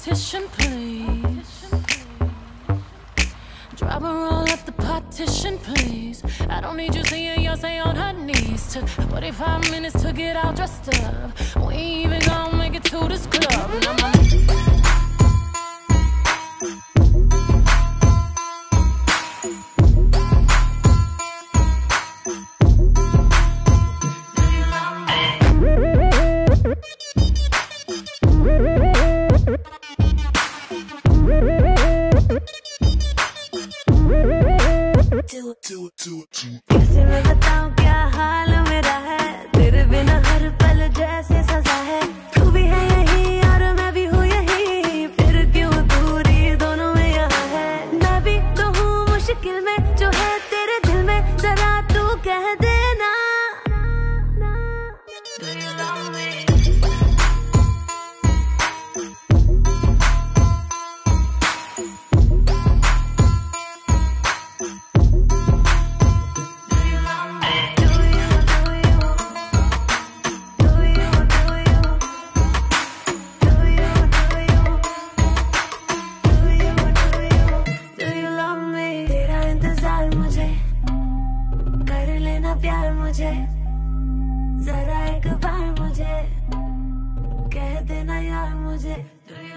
partition, please. Drop her all at the partition, please. I don't need you seeing Beyonce on her knees. Took 45 minutes to get all dressed up. We ain't even gonna make it to this club. Now my कैसे मैं बताऊं क्या हाल मेरा है, तेरे बिना हर पल जैसे सजा है। तू भी है यही और मैं भी हूँ यही, फिर क्यों दूरी दोनों में यहाँ है। मैं भी तो हूँ मुश्किल में, जो है तेरे दिल में जरा तू कह देना। Do you love me? प्यार मुझे जरा एक बार मुझे कह देना यार मुझे।